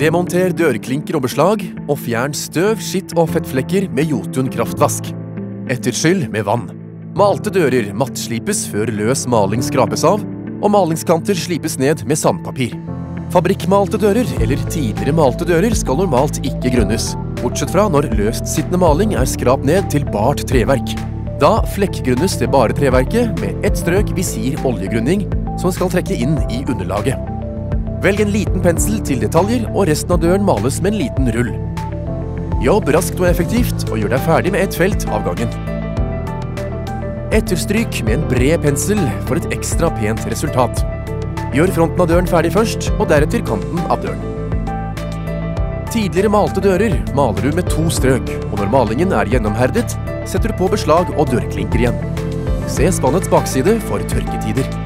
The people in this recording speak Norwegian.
Demonter dørklinker og beslag, og fjern støv, skitt og fettflekker med Jotun kraftvask. Etterskyll med vann. Malte dører mattslipes før løs maling skrapes av, og malingskanter slipes ned med sandpapir. Fabrikkmalte dører eller tidligere malte dører skal normalt ikke grunnes, bortsett fra når løst sittende maling er skrapt ned til bart treverk. Da flekkgrunnes det bare treverket med ett strøk visir oljegrunning som skal trekke inn i underlaget. Velg en liten pensel til detaljer, og resten av døren males med en liten rull. Jobb raskt og effektivt, og gjør deg ferdig med ett felt av gangen. Etterstryk med en bred pensel for et ekstra pent resultat. Gjør fronten av døren ferdig først, og deretter kanten av døren. Tidligere malte dører maler du med 2 strøk, og når malingen er gjennomherdet, setter du på beslag og dørklinker igjen. Se spannets bakside for tørketider.